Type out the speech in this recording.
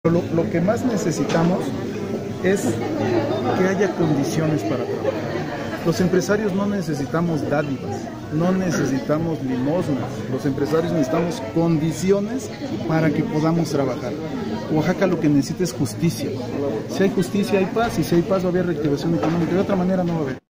Lo que más necesitamos es que haya condiciones para trabajar. Los empresarios no necesitamos dádivas, no necesitamos limosnas. Los empresarios necesitamos condiciones para que podamos trabajar. Oaxaca lo que necesita es justicia. Si hay justicia hay paz, y si hay paz va a haber reactivación económica. De otra manera no va a haber.